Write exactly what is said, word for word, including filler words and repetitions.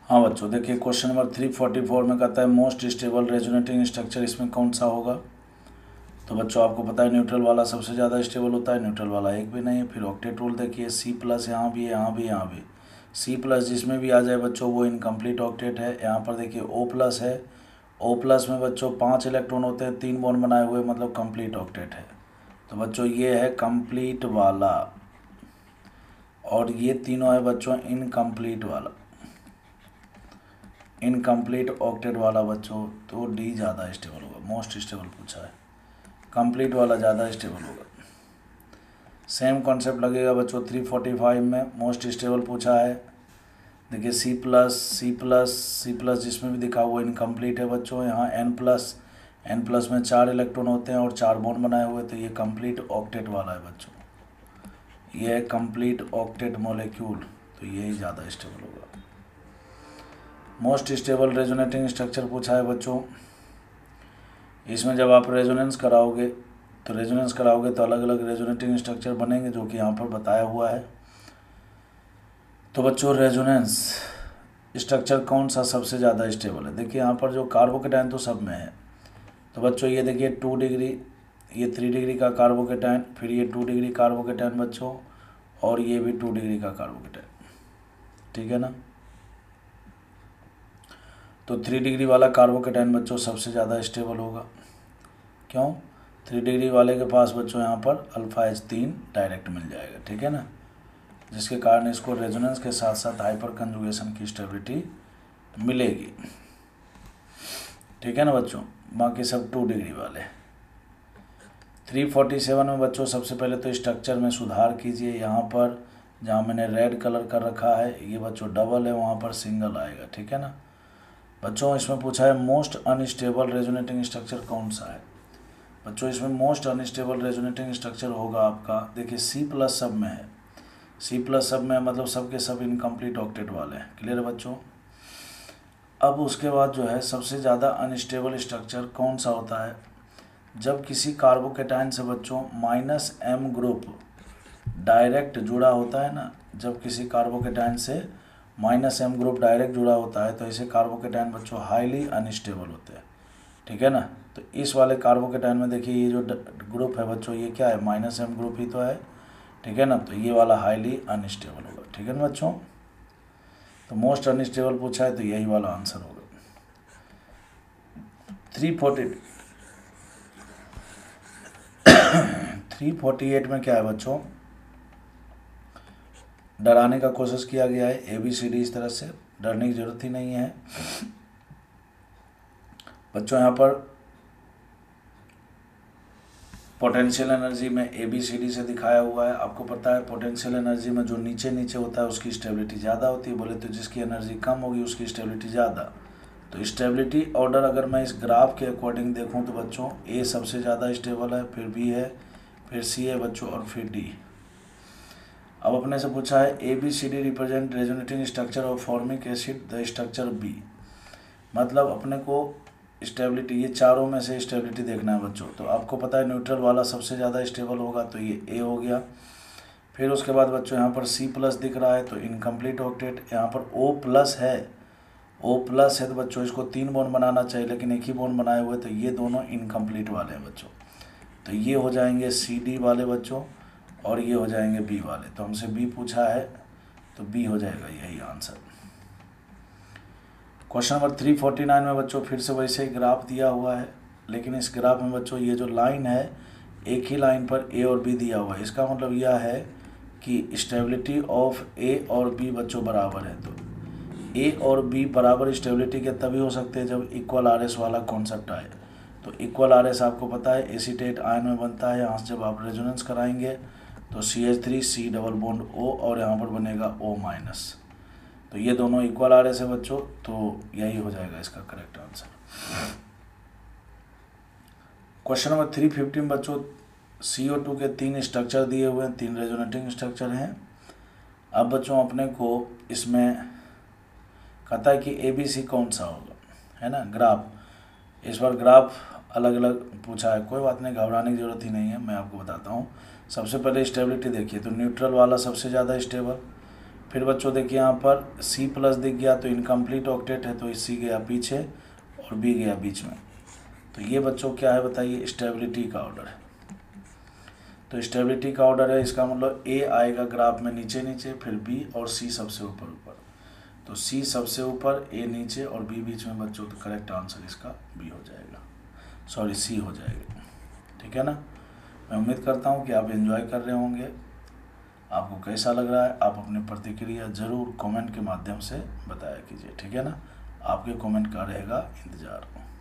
हाँ बच्चों देखिए question number three forty four में कहता है मोस्ट स्टेबल रेजोनेटिंग स्ट्रक्चर इसमें कौन सा होगा। तो बच्चों आपको पता है न्यूट्रल वाला सबसे ज़्यादा स्टेबल होता है, न्यूट्रल वाला एक भी नहीं है। फिर ऑक्टेट रूल देखिए, सी प्लस यहाँ भी है, यहाँ भी, यहाँ भी। सी प्लस जिसमें भी आ जाए बच्चों वो इनकम्प्लीट ऑक्टेट है। यहाँ पर देखिए ओ प्लस है, ओ प्लस में बच्चों पाँच इलेक्ट्रॉन होते हैं, तीन बॉन्ड बनाए हुए, मतलब कंप्लीट ऑक्टेट है। तो बच्चों ये है कंप्लीट वाला, और ये तीनों है बच्चों इनकम्प्लीट वाला, इनकम्प्लीट ऑक्टेट वाला बच्चों। तो डी ज़्यादा स्टेबल होगा, मोस्ट स्टेबल पूछा है, कंप्लीट वाला ज़्यादा स्टेबल होगा। सेम कॉन्सेप्ट लगेगा बच्चों थ्री फोर्टी फाइव में, मोस्ट स्टेबल पूछा है। देखिए C plus C plus C plus जिसमें भी दिखा हुआ इनकम्प्लीट है बच्चों। यहाँ एन प्लस एन प्लस में चार इलेक्ट्रॉन होते हैं और चार बॉन्ड बनाए हुए, तो ये कंप्लीट ऑक्टेट वाला है बच्चों, ये है कंप्लीट ऑक्टेट मॉलिक्यूल, तो यही ज़्यादा स्टेबल होगा। मोस्ट स्टेबल रेजोनेटिंग स्ट्रक्चर पूछा है बच्चों। इसमें जब आप रेजोनेंस कराओगे तो रेजोनेंस कराओगे तो अलग अलग रेजोनेटिंग स्ट्रक्चर बनेंगे, जो कि यहाँ पर बताया हुआ है। तो बच्चों रेजोनेंस स्ट्रक्चर कौन सा सबसे ज़्यादा स्टेबल है। देखिए यहाँ पर जो कार्बोकेटाइन तो सब में है, तो बच्चों ये देखिए टू डिग्री, ये थ्री डिग्री का कार्बोकेटाइन, फिर ये टू डिग्री कार्बोकेटाइन बच्चों, और ये भी टू डिग्री का कार्बोकेटाइन, ठीक है ना। तो थ्री डिग्री वाला कार्बोकेटाइन बच्चों सबसे ज़्यादा स्टेबल होगा। क्यों? थ्री डिग्री वाले के पास बच्चों यहाँ पर अल्फा एच तीन डायरेक्ट मिल जाएगा, ठीक है ना, जिसके कारण इसको रेजोनेंस के साथ साथ हाइपर कंजुगेशन की स्टेबिलिटी मिलेगी, ठीक है ना बच्चों। बाकी सब टू डिग्री वाले। थ्री फोर्टी सेवन में बच्चों सबसे पहले तो स्ट्रक्चर में सुधार कीजिए। यहाँ पर जहाँ मैंने रेड कलर कर रखा है ये बच्चों डबल है, वहाँ पर सिंगल आएगा, ठीक है ना बच्चों। इसमें पूछा है मोस्ट अनस्टेबल रेजोनेटिंग स्ट्रक्चर कौन सा है। बच्चों इसमें मोस्ट अनस्टेबल रेजोनेटिंग स्ट्रक्चर होगा आपका, देखिए सी प्लस सब में है, सी प्लस सब में मतलब सब के सब इनकम्प्लीट ऑक्टेट वाले हैं, क्लियर है बच्चों। अब उसके बाद जो है सबसे ज़्यादा अनस्टेबल स्ट्रक्चर कौन सा होता है, जब किसी कार्बोकेटाइन से बच्चों माइनस एम ग्रुप डायरेक्ट जुड़ा होता है ना, जब किसी कार्बोकेटाइन से माइनस एम ग्रुप डायरेक्ट जुड़ा होता है तो ऐसे कार्बोकेटाइन बच्चों हाईली अनस्टेबल होते हैं, ठीक है ना। तो इस वाले कार्बोकेटाइन में देखिए ये जो ग्रुप है बच्चों ये क्या है, माइनस एम ग्रुप ही तो है, ठीक है ना। तो ये वाला हाईली अनस्टेबल होगा, ठीक है ना बच्चों। तो मोस्ट अनस्टेबल पूछा है तो यही वाला आंसर होगा। Three forty three forty eight में क्या है बच्चों, डराने का कोशिश किया गया है, ए बी सी डी इस तरह से, डरने की जरूरत ही नहीं है बच्चों। यहाँ पर पोटेंशियल एनर्जी में ए बी सी डी से दिखाया हुआ है। आपको पता है पोटेंशियल एनर्जी में जो नीचे नीचे होता है उसकी स्टेबिलिटी ज़्यादा होती है, बोले तो जिसकी एनर्जी कम होगी उसकी स्टेबिलिटी ज़्यादा। तो स्टेबिलिटी ऑर्डर अगर मैं इस ग्राफ के अकॉर्डिंग देखूं तो बच्चों ए सबसे ज़्यादा स्टेबल है, फिर बी है, फिर सी है बच्चों, और फिर डी। अब अपने से पूछा है A B C D represent resonating structure of formic acid the structure B, मतलब अपने को स्टेबिलिटी ये चारों में से स्टेबिलिटी देखना है बच्चों। तो आपको पता है न्यूट्रल वाला सबसे ज़्यादा स्टेबल होगा, तो ये ए हो गया। फिर उसके बाद बच्चों यहाँ पर सी प्लस दिख रहा है तो इनकम्प्लीट ऑक्टेट, यहाँ पर ओ प्लस है, ओ प्लस है तो बच्चों इसको तीन बॉन्ड बनाना चाहिए लेकिन एक ही बॉन्ड बनाए हुए, तो ये दोनों इनकम्प्लीट वाले हैं बच्चों। तो ये हो जाएंगे सी डी वाले बच्चों, और ये हो जाएंगे बी वाले। तो हमसे बी पूछा है तो बी हो जाएगा यही answer. Question number three forty nine में बच्चों फिर से वैसे ही ग्राफ दिया हुआ है, लेकिन इस ग्राफ में बच्चों ये जो लाइन है एक ही लाइन पर ए और बी दिया हुआ है। इसका मतलब यह है कि स्टेबिलिटी ऑफ ए और बी बच्चों बराबर है। तो ए और बी बराबर स्टेबिलिटी के तभी हो सकते हैं जब इक्वल आर एस वाला कॉन्सेप्ट आए। तो इक्वल आर एस आपको पता है एसीटेट आयन में बनता है, यहाँ से जब आप रेजोनेंस कराएंगे तो C H three C double bond O, और यहाँ पर बनेगा ओ माइनस। तो ये दोनों इक्वल आ रहे से बच्चों, तो यही हो जाएगा इसका correct answer. Question number three fifty में बच्चों सी ओ टू के तीन स्ट्रक्चर दिए हुए हैं, तीन रेजोनेटिंग स्ट्रक्चर हैं। अब बच्चों अपने को इसमें कहता है कि ए बी सी कौन सा होगा, है ना। ग्राफ इस बार ग्राफ अलग अलग पूछा है, कोई बात नहीं, घबराने की जरूरत ही नहीं है, मैं आपको बताता हूँ। सबसे पहले स्टेबिलिटी देखिए, तो न्यूट्रल वाला सबसे ज़्यादा स्टेबल, फिर बच्चों देखिए यहाँ पर सी प्लस दिख गया तो इनकम्प्लीट ऑक्टेट है, तो सी गया पीछे और बी गया बीच में। तो ये बच्चों क्या है बताइए, स्टेबिलिटी का ऑर्डर है। तो स्टेबिलिटी का ऑर्डर है, इसका मतलब ए आएगा ग्राफ में नीचे नीचे, फिर बी और सी सबसे ऊपर ऊपर। तो सी सबसे ऊपर, ए नीचे और बी बीच में बच्चों। तो करेक्ट आंसर इसका बी हो जाएगा, सॉरी सी हो जाएगा। ठीक है ना। मैं उम्मीद करता हूँ कि आप एंजॉय कर रहे होंगे। आपको कैसा लग रहा है, आप अपनी प्रतिक्रिया ज़रूर कमेंट के माध्यम से बताया कीजिए। ठीक है ना। आपके कमेंट का रहेगा इंतज़ार।